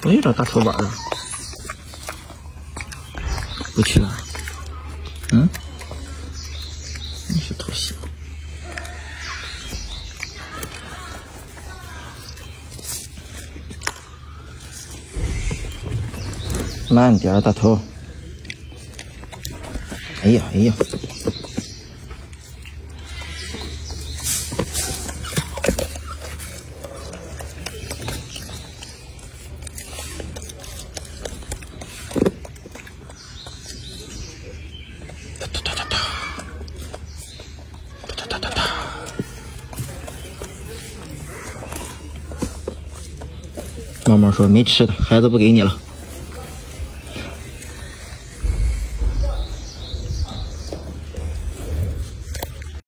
我有点大头板啊，不去了。嗯，你是偷袭。慢点，大头。哎呀哎呀！妈妈说没吃的，孩子不给你了。